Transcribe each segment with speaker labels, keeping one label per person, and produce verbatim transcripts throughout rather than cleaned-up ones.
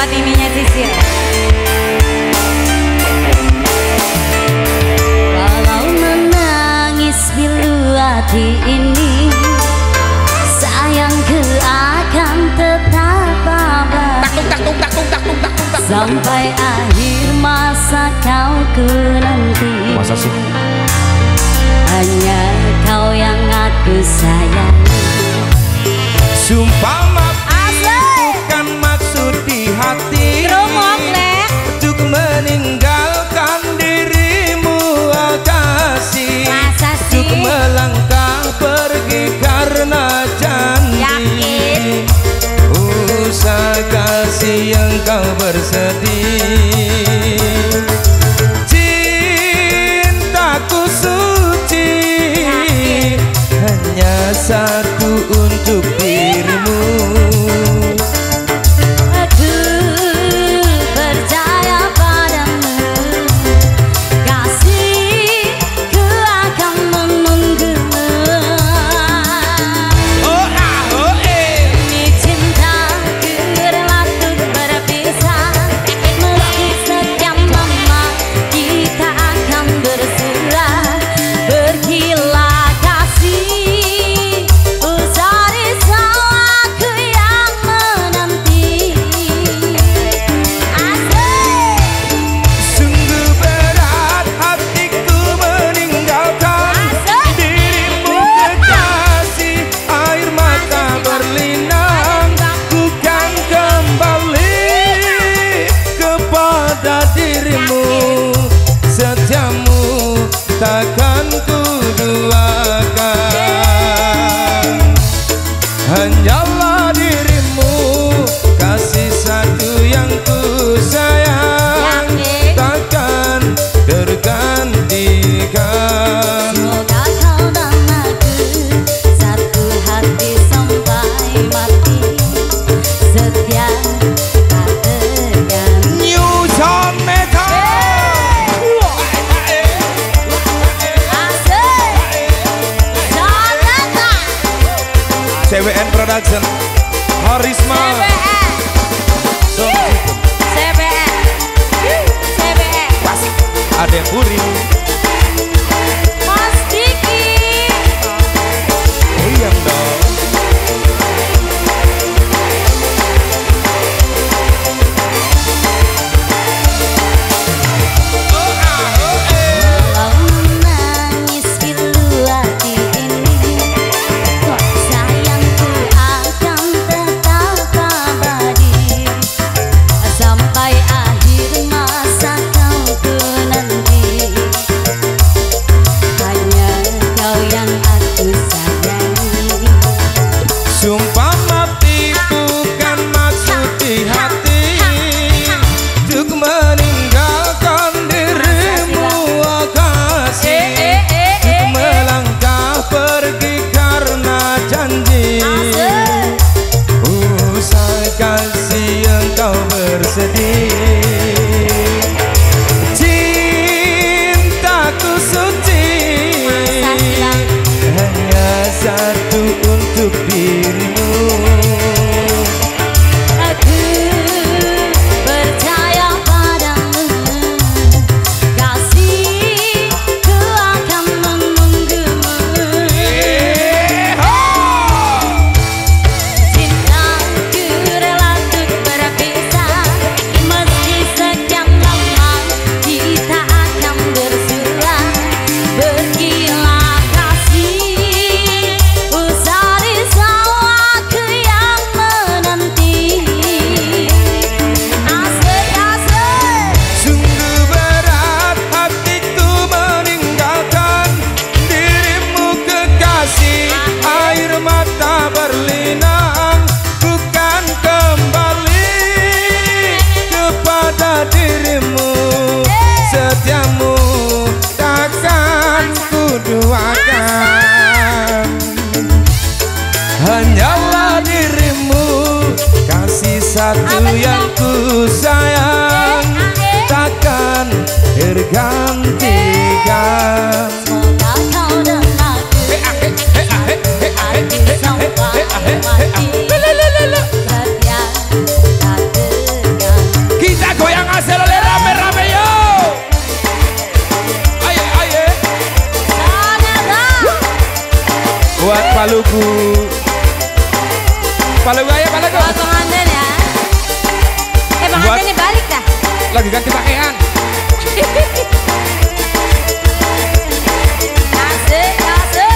Speaker 1: buat ininya Sisil. Walau menangis pilu hati ini, sayangku akan tetap abadi sampai akhir masa kau ku nanti.
Speaker 2: Masa sih?
Speaker 1: Hanya kau yang aku sayangi.
Speaker 2: Sumpah maaf bukan maksud di hati untuk meninggalkan dirimu, oh kasih. Untuk melangkah pergi karena janji. Usah kasih yang kau bersedih. Cintaku suci hanya satu untuk dirimu.
Speaker 1: Aku percaya padamu, kasihku akan menunggumu.
Speaker 2: Oh ah oh eh.
Speaker 1: Ini cintaku rela untuk berpisah, meski sekian lama kita akan bersua. Pergilah kasih, usah risau aku yang menanti. Asik.
Speaker 2: Sungguh berat hatiku meninggalkan dirimu kekasih. Air mata berlinang, bukan kembali kepada dirimu. Setiamu takkan ku duakan. Hanyalah dirimu, kasih satu yang ku sayang, takkan tergantikan.
Speaker 1: Semoga kau dan aku satu hati sampai mati, setia tak terganti.
Speaker 2: New Sound Metal.
Speaker 1: Asik. Sonata.
Speaker 2: C W N Production Harisma
Speaker 1: C B N.
Speaker 2: So,
Speaker 1: C B N. C B N.
Speaker 2: ada yang Puri.
Speaker 1: Mas Diki.
Speaker 2: Goyang dong.
Speaker 1: Walau menangis pilu hati ini, sayangku akan tetap abadi sampai akhir masa kau ku nanti. Hanya kau yang aku sayangi.
Speaker 2: Sumpah mati bukan maksud di hati untuk meninggalkan dirimu, oh kasih. Untuk melangkah pergi karena janji. Usai kasih yang kau bersedih. Cintaku suci hanya satu untuk dirimu.
Speaker 1: Aku percaya padamu, kasihku akan menunggumu. Cintaku rela untuk berpisah, meski sekian lama kita akan bersua. Pergilah kasih, usah risau aku yang menanti. Asik, asik.
Speaker 2: Sungguh berat hatiku meninggalkan dirimu kekasih. Air mata berlinang, bukan kembali kepada dirimu. Setiamu takkan ku duakan. Hanyalah dirimu, kasih satu yang ku sayang, takkan tergantikan.
Speaker 1: Semoga kau dan aku hati sampai mati, setia tak terganti.
Speaker 2: paluku. Paluku ayo paluku.
Speaker 1: Buat pengantin ya. Eh pengantinnya balik dah.
Speaker 2: Lagi ganti pakaian.
Speaker 1: Asik, asik.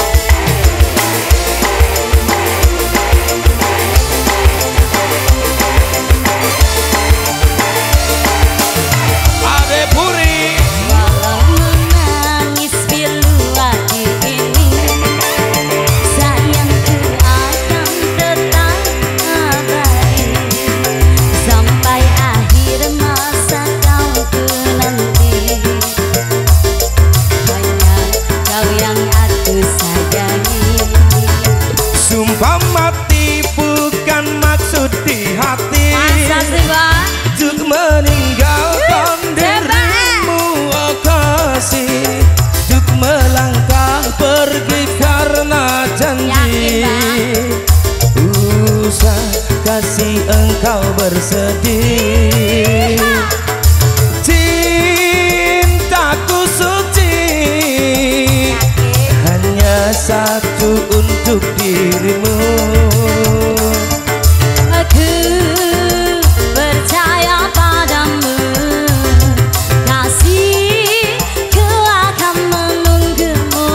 Speaker 2: Ade Puri.
Speaker 1: Walau menangis pilu hati ini, sayangku akan tetap abadi sampai akhir masa kau nanti. Hanya kau yang aku sayangi.
Speaker 2: Sumpah mati bukan maksud di hati.
Speaker 1: Masa sih bang?
Speaker 2: Untuk meninggalkan dirimu, oh kasih. Untuk melangkah pergi karena janji. Usah kasih engkau bersedih. Cintaku suci, hanya satu untuk dirimu.
Speaker 1: Aku percaya padamu, kasihku akan menunggumu.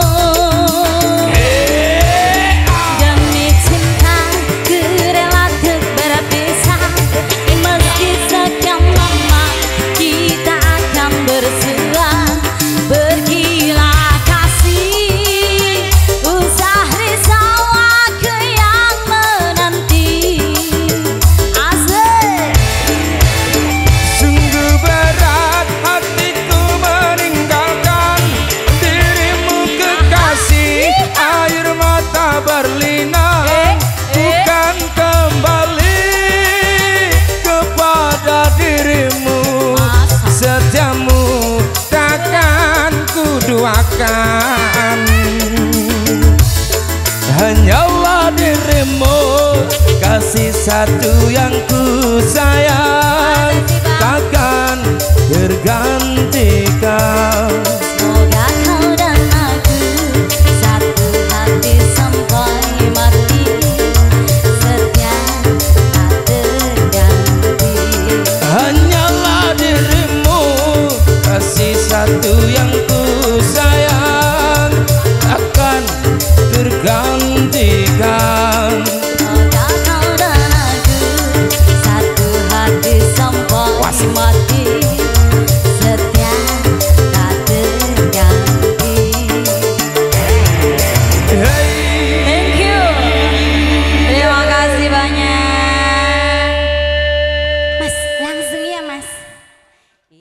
Speaker 1: Demi cinta ku rela untuk berpisah, meski sekian lama kita akan bersua. Pergilah kasih, usah risau aku yang menanti. Asik.
Speaker 2: Sungguh berat hatiku meninggalkan dirimu kekasih. Air mata berlinang, bukan kembali kepada dirimu. Setiamu takkan kuduakan, hanyalah dirimu, kasih satu yang ku sayang, takkan tergantikan.
Speaker 1: Semoga kau dan aku satu hati sampai mati, setia tak terganti.
Speaker 2: Hanyalah dirimu, kasih satu yang ku sayang, takkan tergantikan.